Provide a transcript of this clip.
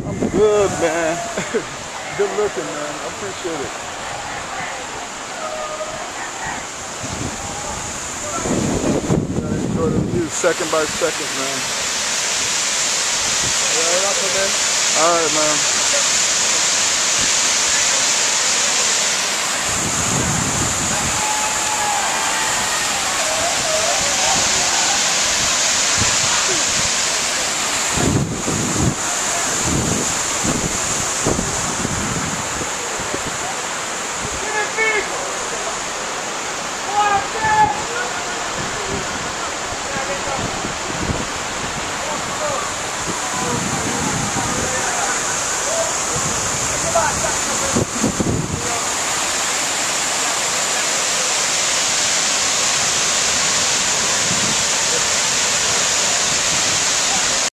I'm good, man. Good looking, man. I appreciate it. Gotta enjoy the view second by second, man. Yeah, All right, man.